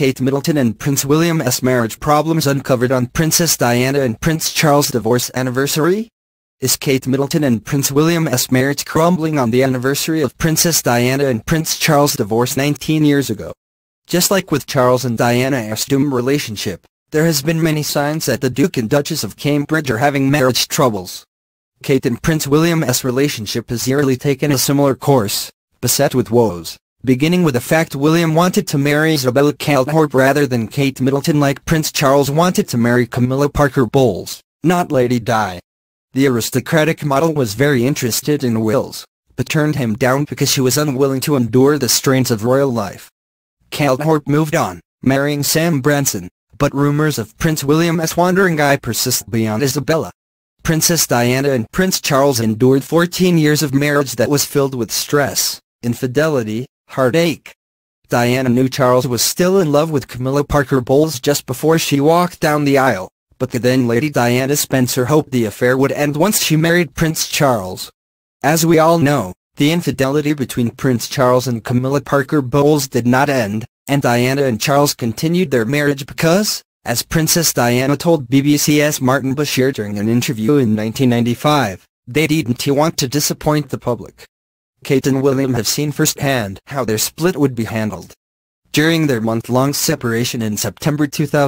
Kate Middleton and Prince William's marriage problems uncovered on Princess Diana and Prince Charles' divorce anniversary? Is Kate Middleton and Prince William's marriage crumbling on the anniversary of Princess Diana and Prince Charles' divorce 19 years ago? Just like with Charles and Diana's doomed relationship, there has been many signs that the Duke and Duchess of Cambridge are having marriage troubles. Kate and Prince William's relationship has yearly taken a similar course, beset with woes, beginning with the fact William wanted to marry Isabella Calthorpe rather than Kate Middleton, like Prince Charles wanted to marry Camilla Parker Bowles, not Lady Di. The aristocratic model was very interested in Wills, but turned him down because she was unwilling to endure the strains of royal life. Calthorpe moved on, marrying Sam Branson, but rumors of Prince William's wandering eye persist beyond Isabella. Princess Diana and Prince Charles endured 14 years of marriage that was filled with stress, infidelity, heartache. Diana knew Charles was still in love with Camilla Parker Bowles just before she walked down the aisle, but the then Lady Diana Spencer hoped the affair would end once she married Prince Charles. As we all know, the infidelity between Prince Charles and Camilla Parker Bowles did not end, and Diana and Charles continued their marriage because, as Princess Diana told BBC's Martin Bashir during an interview in 1995, they didn't want to disappoint the public. Kate and William have seen firsthand how their split would be handled. During their month-long separation in September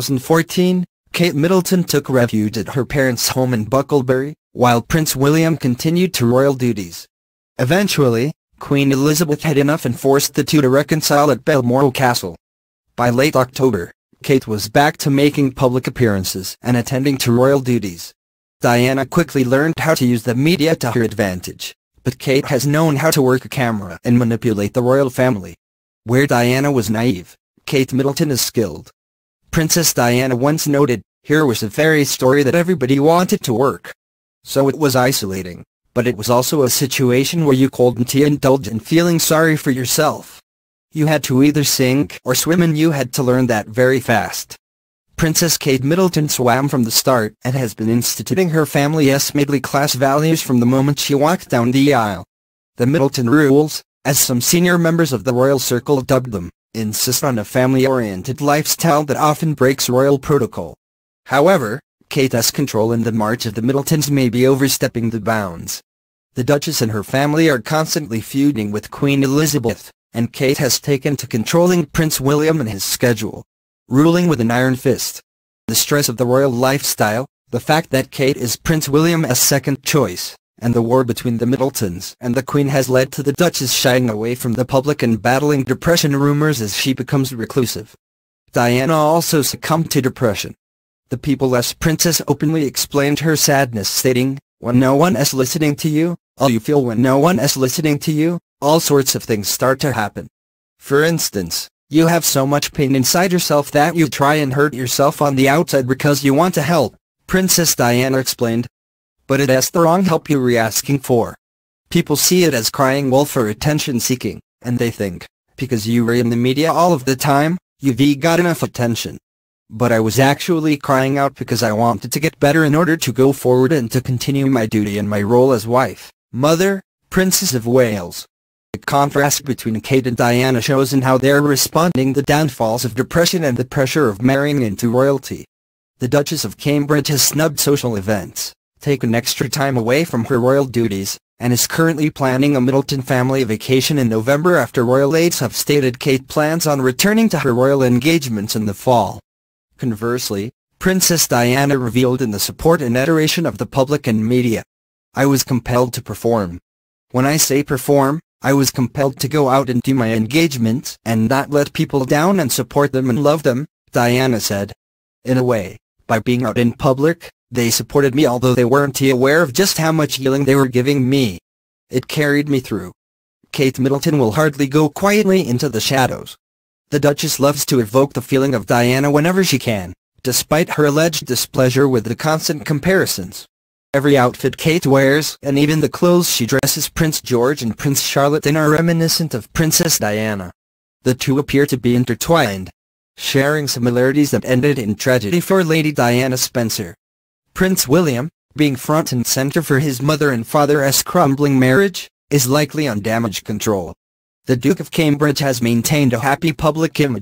2014, Kate Middleton took refuge at her parents' home in Bucklebury, while Prince William continued to royal duties. Eventually, Queen Elizabeth had enough and forced the two to reconcile at Balmoral Castle. By late October, Kate was back to making public appearances and attending to royal duties. Diana quickly learned how to use the media to her advantage, but Kate has known how to work a camera and manipulate the royal family. Where Diana was naive, Kate Middleton is skilled. Princess Diana once noted, "Here was a fairy story that everybody wanted to work." So it was isolating, but it was also a situation where you couldn't indulge in feeling sorry for yourself. You had to either sink or swim, and you had to learn that very fast. Princess Kate Middleton swam from the start and has been instituting her family's middle-class values from the moment she walked down the aisle. The Middleton rules, as some senior members of the royal circle dubbed them, insist on a family-oriented lifestyle that often breaks royal protocol. However, Kate's control in the march of the Middletons may be overstepping the bounds. The Duchess and her family are constantly feuding with Queen Elizabeth, and Kate has taken to controlling Prince William and his schedule, ruling with an iron fist. The stress of the royal lifestyle, the fact that Kate is Prince William's second choice, and the war between the Middletons and the Queen has led to the Duchess shying away from the public and battling depression rumors as she becomes reclusive. Diana also succumbed to depression. The People's Princess openly explained her sadness, stating, "When no one is listening to you, all you feel when no one is listening to you, all sorts of things start to happen. For instance, you have so much pain inside yourself that you try and hurt yourself on the outside because you want to help," Princess Diana explained. "But it is the wrong help you're asking for. People see it as crying wolf or attention-seeking, and they think, because you were in the media all of the time, you've got enough attention. But I was actually crying out because I wanted to get better in order to go forward and to continue my duty and my role as wife, mother, Princess of Wales." The contrast between Kate and Diana shows in how they're responding to the downfalls of depression and the pressure of marrying into royalty. The Duchess of Cambridge has snubbed social events, taken extra time away from her royal duties, and is currently planning a Middleton family vacation in November after royal aides have stated Kate plans on returning to her royal engagements in the fall. Conversely, Princess Diana revealed in the support and adoration of the public and media, "I was compelled to perform. When I say perform, I was compelled to go out and do my engagements and not let people down and support them and love them," Diana said. "In a way, by being out in public, they supported me although they weren't aware of just how much healing they were giving me. It carried me through." Kate Middleton will hardly go quietly into the shadows. The Duchess loves to evoke the feeling of Diana whenever she can, despite her alleged displeasure with the constant comparisons. Every outfit Kate wears, and even the clothes she dresses Prince George and Prince Charlotte in, are reminiscent of Princess Diana. The two appear to be intertwined, sharing similarities that ended in tragedy for Lady Diana Spencer. Prince William, being front and center for his mother and father's crumbling marriage, is likely on damage control. The Duke of Cambridge has maintained a happy public image,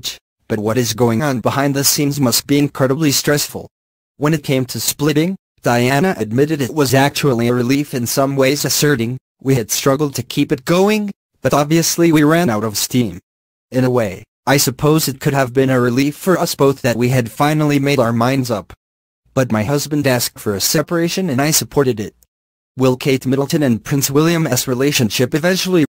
but what is going on behind the scenes must be incredibly stressful. When it came to splitting, Diana admitted it was actually a relief in some ways, asserting, "We had struggled to keep it going, but obviously we ran out of steam. In a way, I suppose it could have been a relief for us both that we had finally made our minds up. But my husband asked for a separation and I supported it." Will Kate Middleton and Prince William's relationship eventually